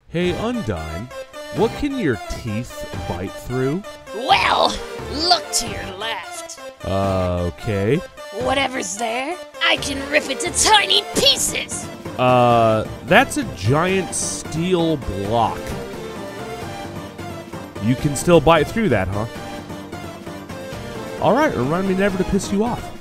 Hey, Undyne, what can your teeth bite through? Well, look to your left. Okay. Whatever's there, I can rip it to tiny pieces. That's a giant steel block. You can still bite through that, huh? Alright, remind me never to piss you off.